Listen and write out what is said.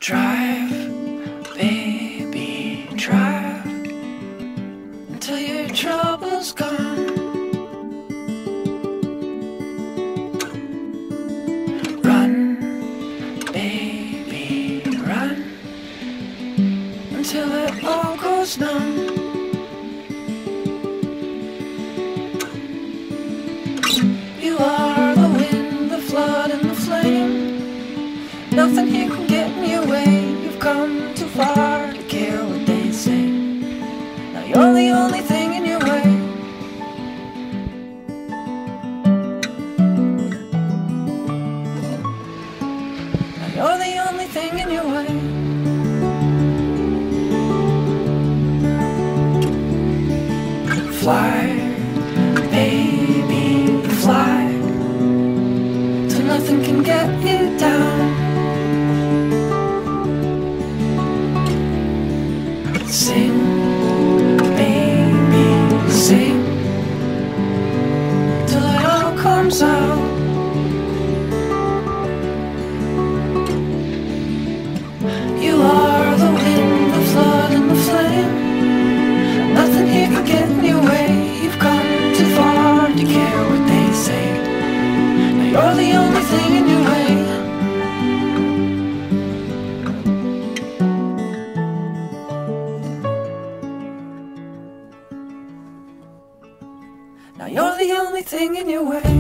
Drive, baby, drive until your trouble's gone. Run, baby, run until it all goes numb. You are the wind, the flood, and the flame. Nothing here can get in your way. You've come too far to care what they say. Now you're the only thing in your way. Now you're the only thing in your way. Fly, baby, fly, till nothing can get you down. Sing, baby, sing, till it all comes out. You are the wind, the flood, and the flame. Nothing here can get in your way. You've come too far to care what they say. Now you're the only thing in your way. Now you're the only thing in your way.